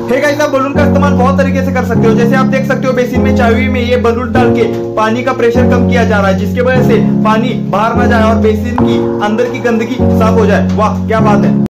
है गाइस, आप बलून का इस्तेमाल बहुत तरीके से कर सकते हो। जैसे आप देख सकते हो बेसिन में चाबी में ये बलून डाल के पानी का प्रेशर कम किया जा रहा है, जिसके वजह से पानी बाहर ना जाए और बेसिन की अंदर की गंदगी साफ हो जाए। वाह क्या बात है।